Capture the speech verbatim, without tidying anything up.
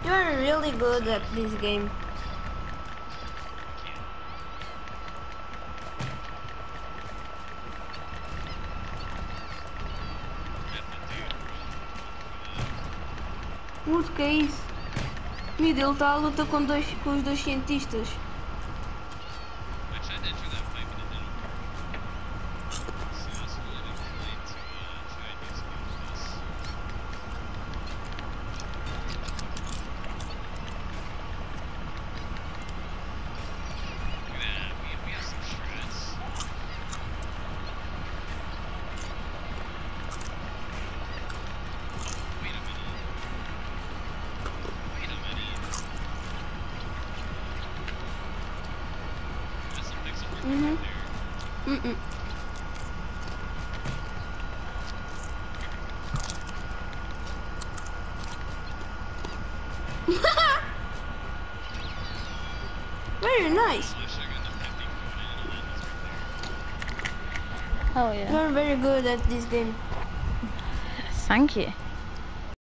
You're really good at this game. Muito que é isso? Mid, ele está à luta com, dois, com os dois cientistas. Uhum. Uh-uh. Very nice. Oh yeah. You're very good at this game. Thank you.